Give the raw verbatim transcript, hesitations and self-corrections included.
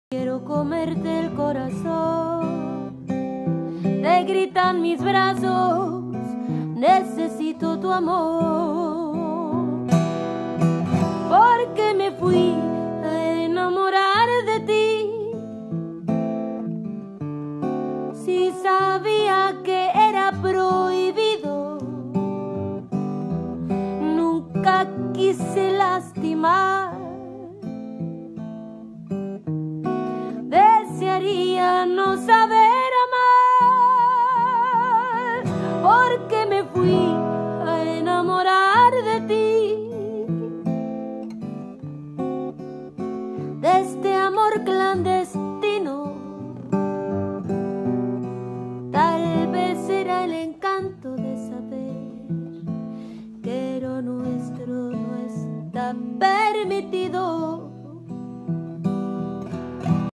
Quiero comerte el corazón, te gritan mis brazos, necesito tu amor, porque me fui